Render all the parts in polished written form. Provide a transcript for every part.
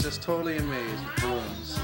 just totally amazed with balloons.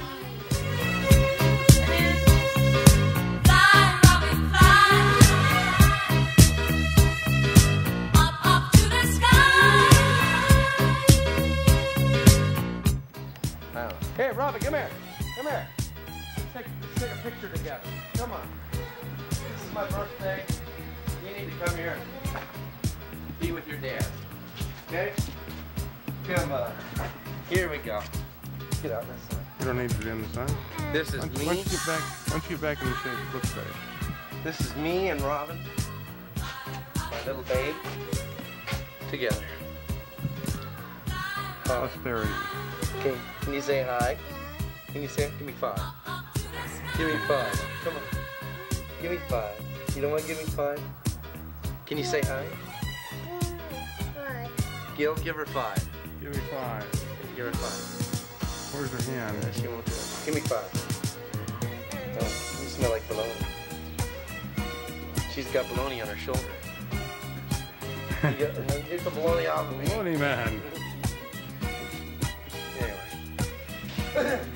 Hey, Robyn, come here. Come here. Let's take a picture together. Come on. This is my birthday. You need to come here and be with your dad. Okay? Come on. Here we go. Get out this side. You don't need to be on the side. This is me. Why don't you get back in the shape? It looks better. This is me and Robyn, my little babe, together. Posterity. Okay, can you say hi? Can you say, give me 5? Give me 5. Come on. Give me 5. You don't want to give me 5? Can you say hi? Gil, give her 5. Give me 5. Give her 5. Where's her hand? She won't do it. Give me 5. Oh, you smell like bologna. She's got bologna on her shoulder. Get the bologna off of me. Bologna man. Anyway.